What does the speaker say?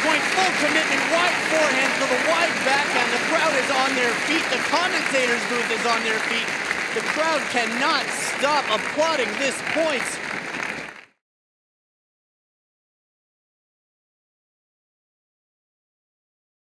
point, full commitment, wide forehand to the wide backhand. The crowd is on their feet. The commentator's booth is on their feet. The crowd cannot stop applauding this point.